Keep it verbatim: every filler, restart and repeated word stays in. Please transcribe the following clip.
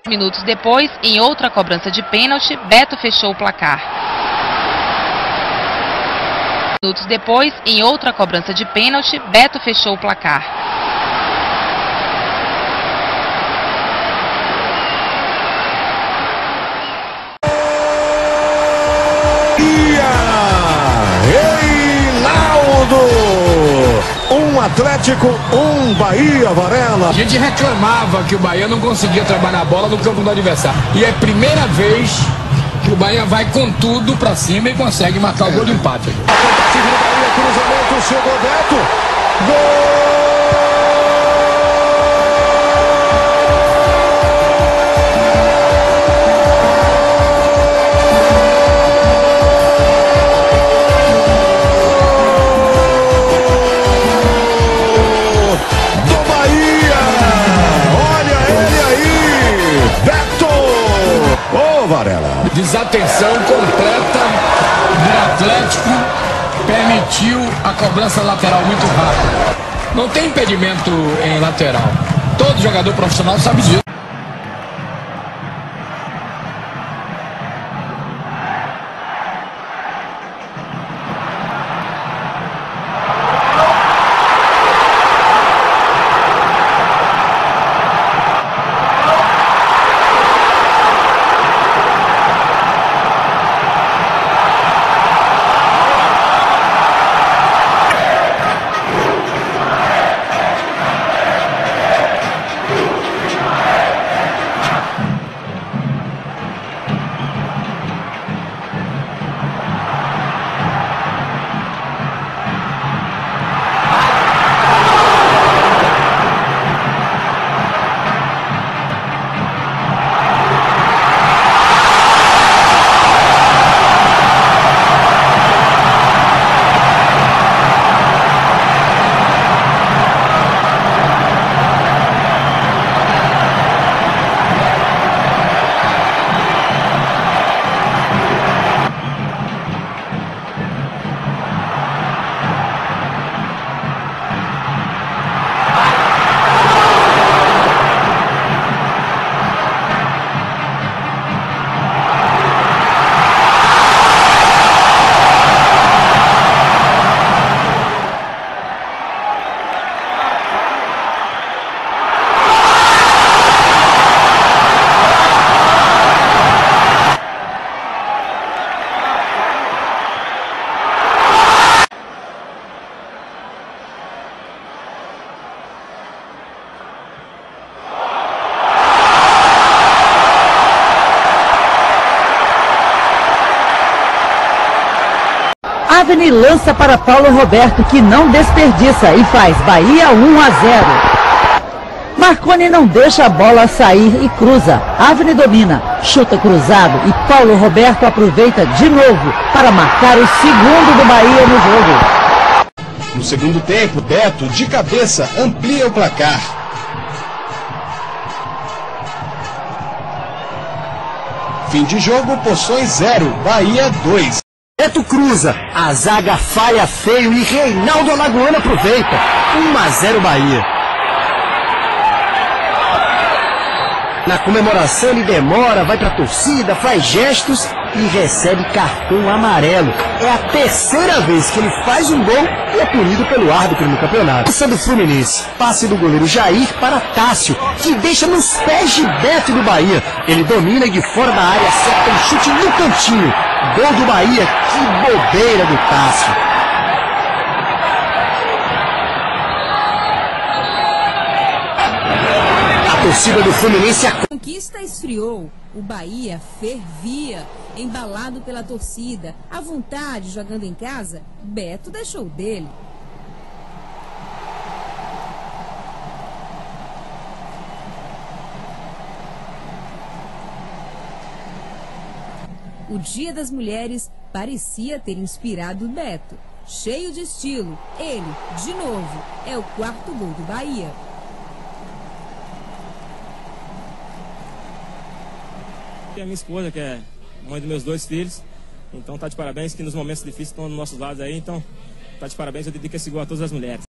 Minutos depois, em outra cobrança de pênalti, Beto fechou o placar. Minutos depois, em outra cobrança de pênalti, Beto fechou o placar. Um Atlético, um Bahia, Varela. A gente reclamava que o Bahia não conseguia trabalhar a bola no campo do adversário. E é a primeira vez que o Bahia vai com tudo pra cima e consegue marcar o gol de empate. A tentativa do Bahia, cruzamento, chegou Beto. Gol! Varela. Desatenção completa do Atlético permitiu a cobrança lateral muito rápida. Não tem impedimento em lateral. Todo jogador profissional sabe disso. Avni lança para Paulo Roberto, que não desperdiça e faz Bahia um a zero. Marconi não deixa a bola sair e cruza. Avni domina, chuta cruzado e Paulo Roberto aproveita de novo para marcar o segundo do Bahia no jogo. No segundo tempo, Beto, de cabeça, amplia o placar. Fim de jogo, Poções zero, Bahia dois. Beto cruza, a zaga falha feio e Reinaldo Alagoano aproveita. um a zero Bahia. Na comemoração ele demora, vai pra torcida, faz gestos e recebe cartão amarelo. É a terceira vez que ele faz um gol e é punido pelo árbitro no campeonato. Essa do Fluminense, passe do goleiro Jair para Tássio, que deixa nos pés de Beto do Bahia. Ele domina e de fora da área acerta um chute no cantinho. Gol do Bahia, que bobeira do Tássio. A torcida do Fluminense... A conquista esfriou, o Bahia fervia, embalado pela torcida. À vontade, jogando em casa, Beto deixou dele. O Dia das Mulheres parecia ter inspirado Beto. Cheio de estilo, ele, de novo, é o quarto gol do Bahia. E a minha esposa, que é mãe dos meus dois filhos, então tá de parabéns, que nos momentos difíceis estão dos nossos lados aí, então tá de parabéns, eu dedico esse gol a todas as mulheres.